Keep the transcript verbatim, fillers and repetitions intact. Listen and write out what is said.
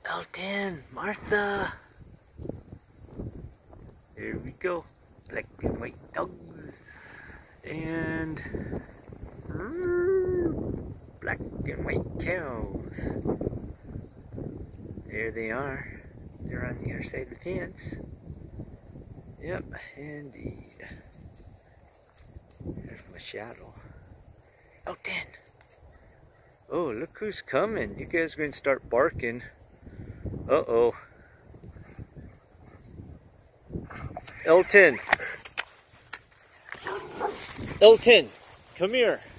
Elton, Martha. Here we go. Black and white dogs. And black and white cows. There they are. They're on the other side of the fence. Yep, indeed. There's my shadow. Elton! Oh, look who's coming. You guys are going to start barking. Uh-oh. Elton! Elton! Come here.